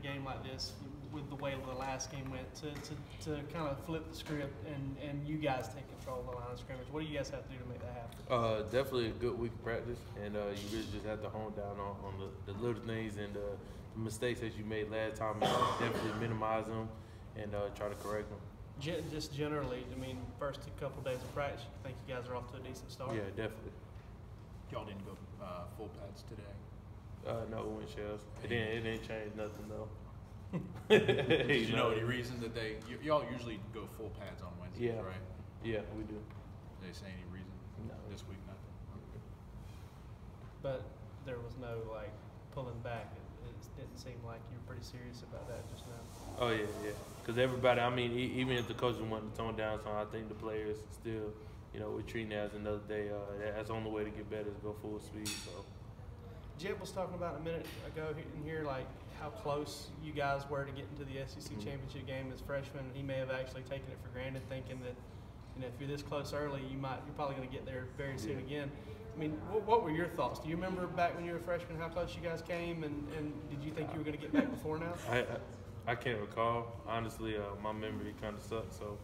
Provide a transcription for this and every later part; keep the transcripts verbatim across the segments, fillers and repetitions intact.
game like this, with the way the last game went, to, to, to kind of flip the script and, and you guys take control of the line of scrimmage? What do you guys have to do to make that happen? Uh, definitely a good week of practice, and uh, you really just have to hone down on, on the, the little things and uh, the mistakes that you made last time, and definitely minimize them and uh, try to correct them. Gen just generally, I mean, first couple days of practice, you think you guys are off to a decent start? Yeah, definitely. Y'all didn't go uh, full pads today? Uh, no, we went shells. It didn't, it didn't change nothing, though. Did you know any reason that they – y'all usually go full pads on Wednesdays, yeah. right? Yeah, we do. Did they say any reason? No. This week, nothing? But there was no, like, pulling back. It, it didn't seem like you were pretty serious about that just now. Oh, yeah, yeah. Because everybody, I mean, e even if the coaches want to tone down some, I think the players still, you know, we're treating it as another day. Uh, that's the only way to get better is go full speed. So. Jeb was talking about a minute ago in here, like, how close you guys were to getting to the S E C mm-hmm. championship game as freshmen. He may have actually taken it for granted, thinking that, you know, if you're this close early, you might you're probably going to get there very soon yeah. again. I mean, what, what were your thoughts? Do you remember back when you were a freshman how close you guys came, and, and did you think you were going to get back before now? I, I, I can't recall. Honestly, uh, my memory kind of sucks. So,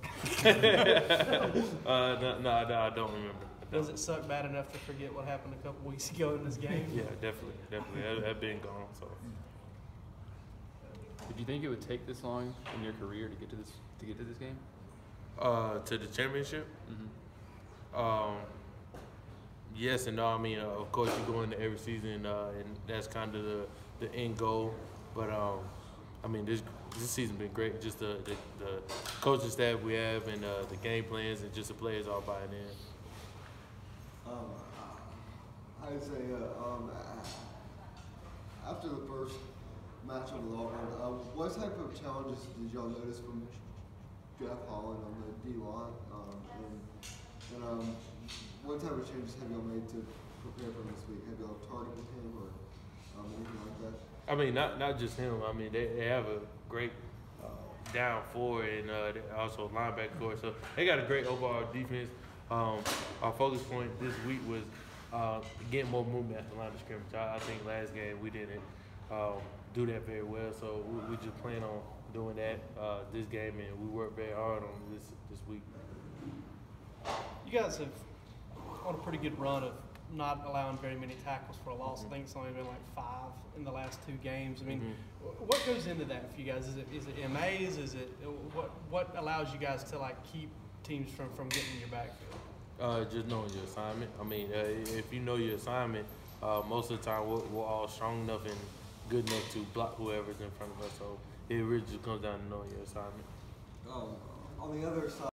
uh, no, no, no, I don't remember. Does it suck bad enough to forget what happened a couple weeks ago in this game? Yeah, definitely, definitely. That, that been gone. So. Did you think it would take this long in your career to get to this to get to this game? Uh, to the championship? Mm-hmm. Um, yes and no. I mean, uh, of course, you go into every season, uh, and that's kind of the, the end goal. But um, I mean, this this season been great. Just the the, the coaching staff we have, and uh, the game plans, and just the players all buying in. Um, Isaiah, um, after the first matchup with Auburn, uh, what type of challenges did y'all notice from Jeff Holland on the D line? Um, and and um, what type of changes have y'all made to prepare for this week? Have y'all targeted him or um, anything like that? I mean, not not just him. I mean, they, they have a great uh, down forward and uh, also linebacker core. So they got a great overall defense. Um, our focus point this week was uh, getting more movement at the line of scrimmage. I, I think last game we didn't um, do that very well, so we, we just plan on doing that uh, this game, and we worked very hard on this this week. You guys have on a pretty good run of not allowing very many tackles for a loss. Mm-hmm. I think it's only been like five in the last two games. I mean, mm-hmm. what goes into that for you guys? Is it is it M As? Is it what what allows you guys to like keep teams from, from getting in your backfield? Uh, just knowing your assignment. I mean, uh, if you know your assignment, uh, most of the time we're, we're all strong enough and good enough to block whoever's in front of us. So it really just comes down to knowing your assignment. Um, on the other side.